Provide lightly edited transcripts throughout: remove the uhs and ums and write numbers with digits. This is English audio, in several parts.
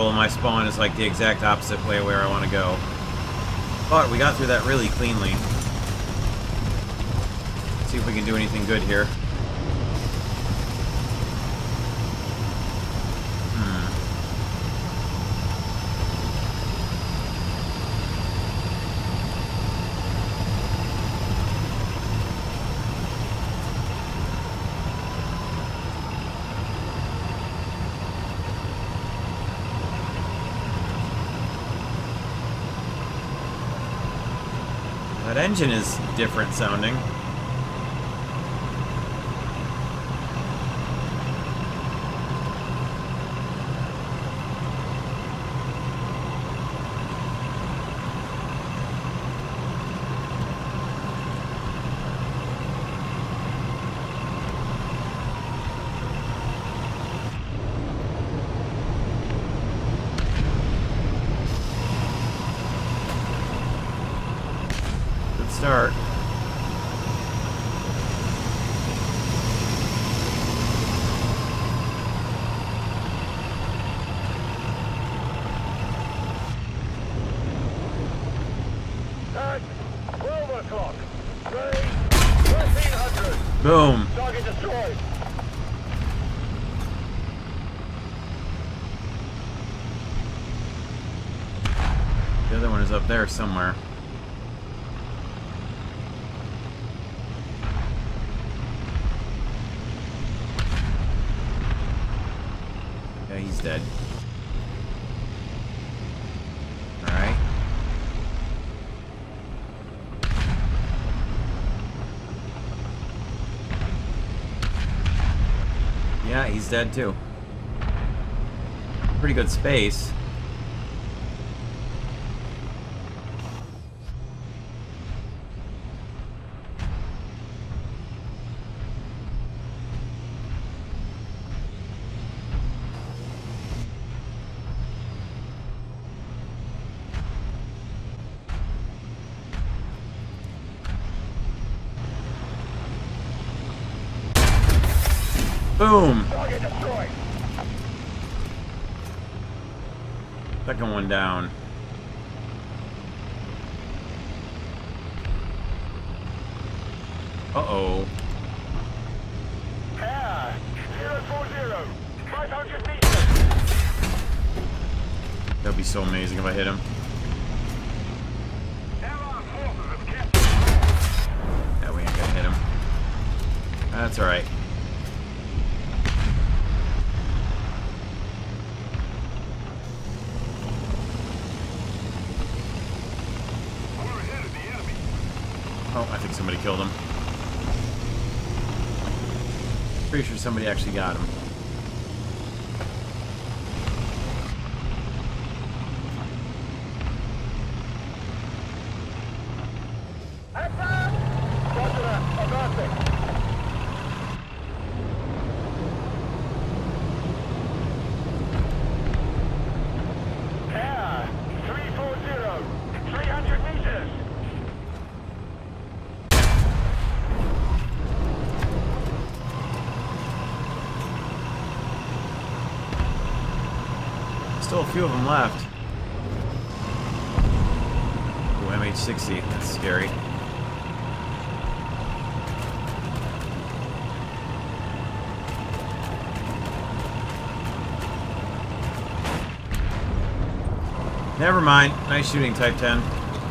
and my spawn is like the exact opposite way where I want to go. But we got through that really cleanly. Let's see if we can do anything good here. That engine is different sounding. Start. At 12 o'clock. Range 1300. Boom. Target destroyed. The other one is up there somewhere. Yeah, he's dead. Alright. Yeah, he's dead too. Pretty good space. Boom! Target destroyed. Second one down. Uh-oh. Air 040. 500 meters. That'd be so amazing if I hit him. Air forces have kept. Yeah, we ain't gonna hit him. That's alright. Oh, I think somebody killed him. Pretty sure somebody actually got him. Advance! Roger that. Advancing. Air 340. 300 meters. Still a few of them left. Ooh, MH60. That's scary. Never mind. Nice shooting, Type 10.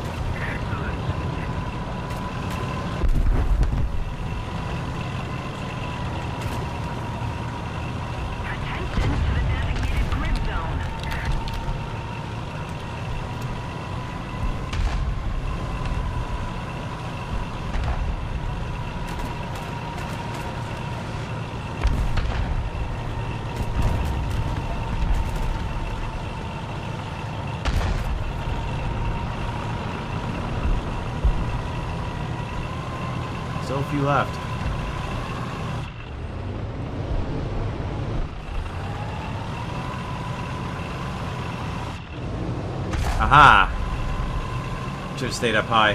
Still a few left. Aha! Should have stayed up high.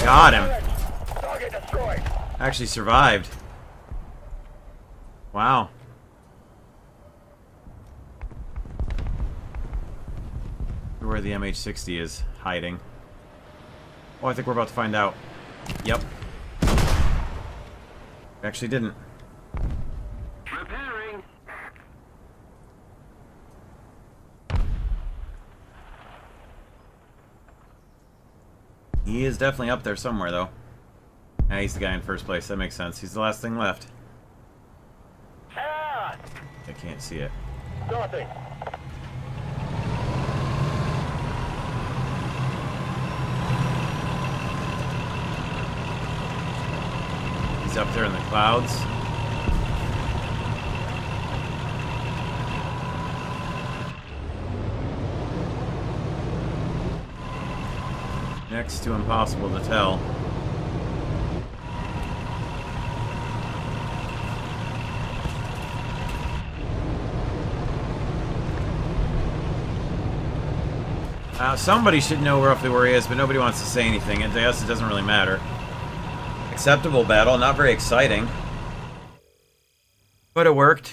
Got him. Target destroyed. Actually survived. Wow. Where the MH-60 is hiding. Oh, I think we're about to find out. Yep. Actually didn't. Repairing. He is definitely up there somewhere, though. Ah, he's the guy in first place. That makes sense. He's the last thing left. Ah! I can't see it. Nothing. He's up there in the clouds. Next to impossible to tell. Somebody should know roughly where he is, but nobody wants to say anything. And to us, it doesn't really matter. Acceptable battle, not very exciting. But it worked.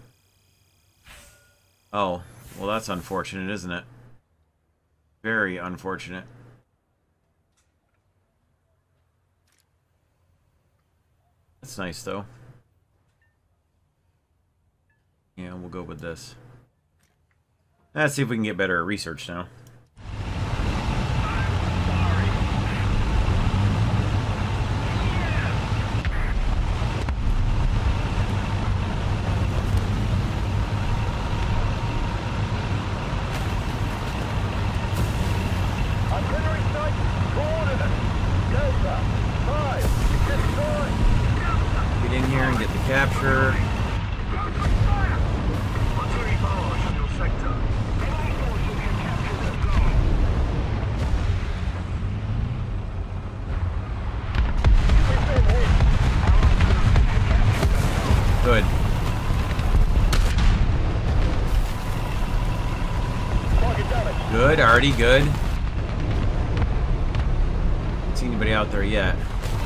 Oh, well that's unfortunate, isn't it? Very unfortunate. That's nice, though. Yeah, we'll go with this. Let's see if we can get better at research now. Artillery sight. Coordinates. Delta. 5. Destroyed. Get in here and get the capture. Artillery barrage on your sector. Enemy forces have captured the zone. We've been hit. Good. Target damage. Good, already good. Don't see anybody out there yet.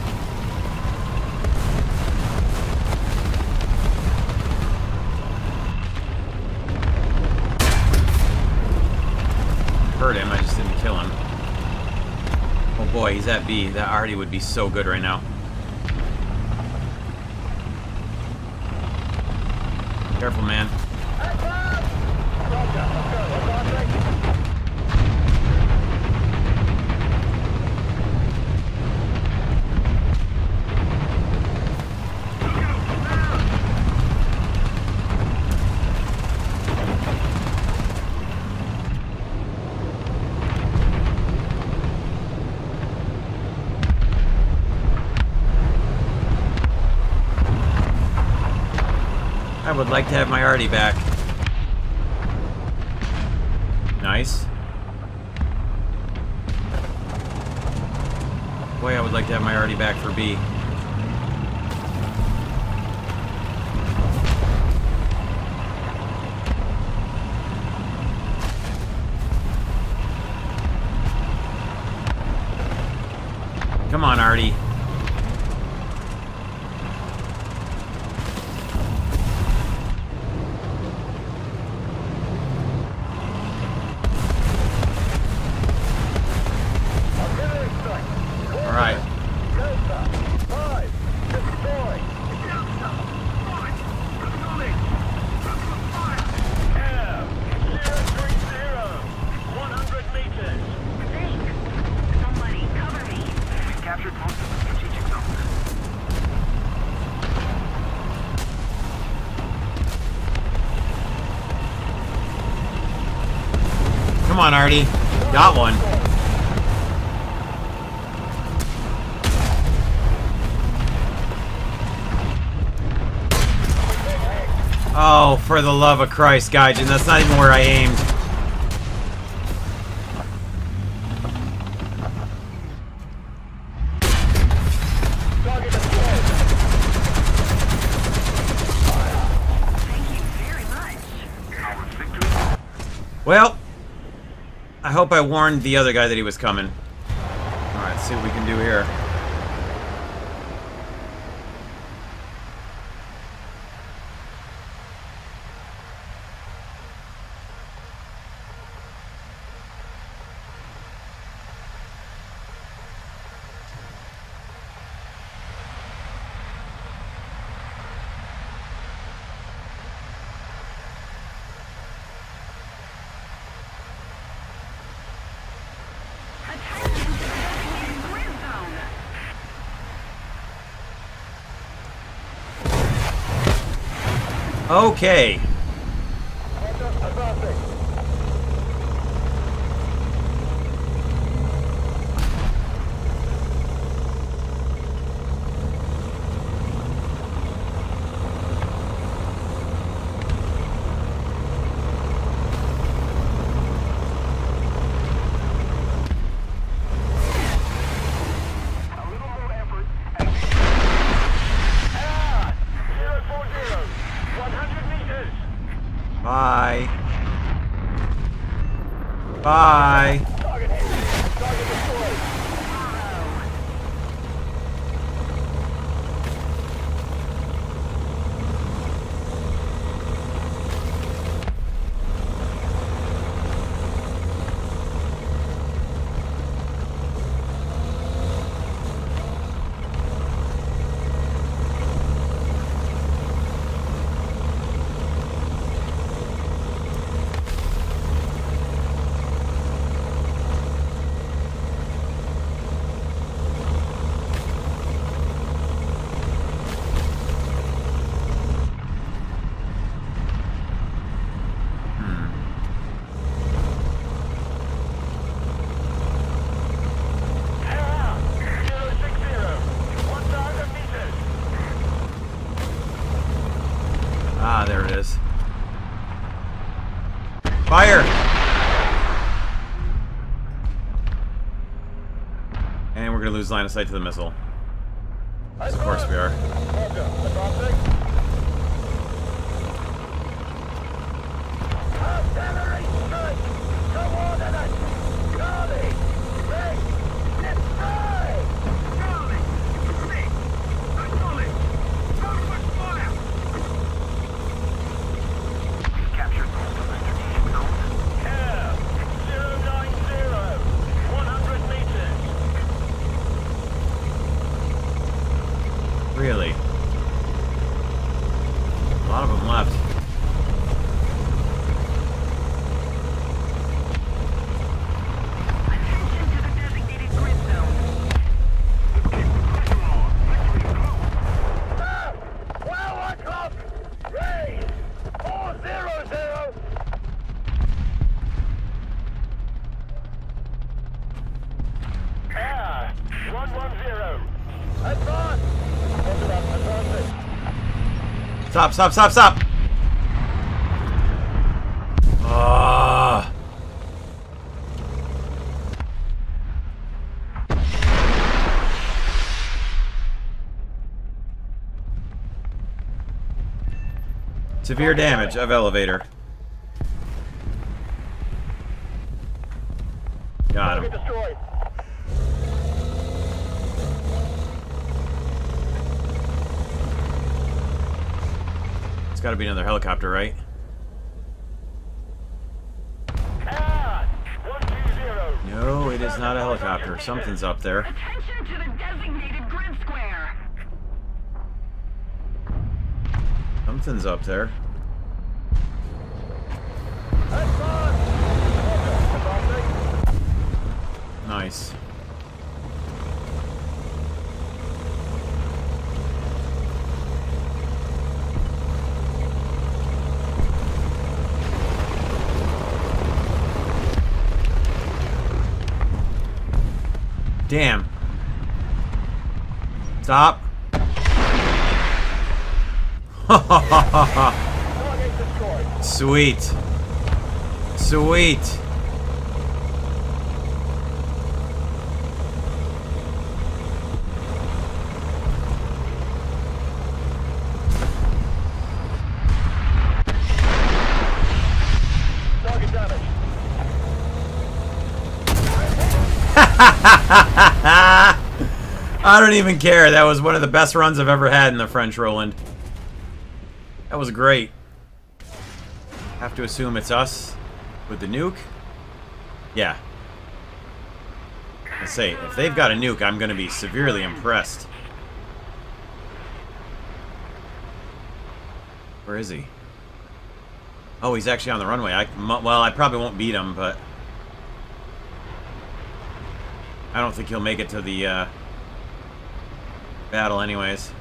Hurt him, I just didn't kill him. Oh boy, he's at B. That already would be so good right now. Careful, man. Roger. Let's go. Advancing. I would like to have my arty back. Nice. Boy, I would like to have my arty back for B. Come on, Artie. Artillery strike. All right. Delta. 5. Destroyed. Delta. 5. Resolving. Air. 030. 100 meters. Somebody cover me. We've captured most of the strategic zone. Come on, Artie. Got one. Oh, for the love of Christ, Gaijin. That's not even where I aimed. Target destroyed. Thank you very much. Our victory. Well, I hope I warned the other guy that he was coming. Alright, Let's see what we can do here. Attention to the designated grid zone. Okay. Advancing. A little more effort. Ah! 040. 100 meters. Bye. Bye. Target hit. Target destroyed. Ah! 060. 1,000 meters. Ah, there it is. Fire! And we're gonna lose line of sight to the missile. Of course we are. Roger. Advancing. Artillery strike! Coordinates! Charlie! Ray! Let's fly! Charlie! Six! Acknowledge! Focus fire! We've captured most of the strategic zones. Yeah! 090! 100 meters! Really? A lot of them left. Attention to the designated grid zone. Ah! 12 o'clock! Ray! 400! Ah! 110! Advance! Hold it up, advancing. Stop, stop, stop, stop! Ah. Severe damage of elevator. Got Target him. destroyed. It's gotta be another helicopter, right? Ah! 120! No, it is not a helicopter. Something's up there. Attention to the designated grid square. Something's up there. Advance! Advancing. Nice. Damn. Stop. Target destroyed. Sweet. Sweet. Target damaged. I don't even care. That was one of the best runs I've ever had in the French Roland. That was great. Have to assume it's us with the nuke. Yeah. Let's say, if they've got a nuke, I'm going to be severely impressed. Where is he? Oh, he's actually on the runway. Well, I probably won't beat him, but I don't think he'll make it to the battle anyways.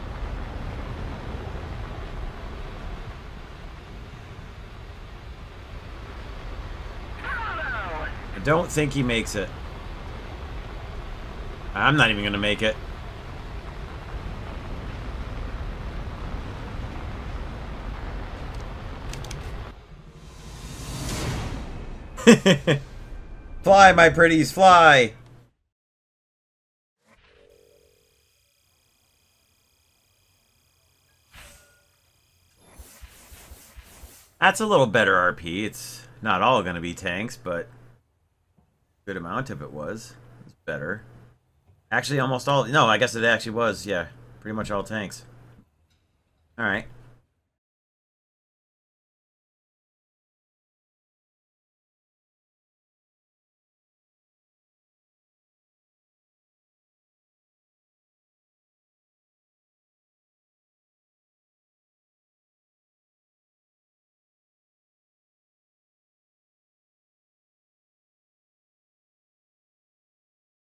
I don't think he makes it. I'm not even going to make it. Fly, my pretties, fly! That's a little better RP. It's not all going to be tanks, but a good amount of it was. It's better. Actually, almost all... No, I guess it actually was, yeah. Pretty much all tanks. Alright.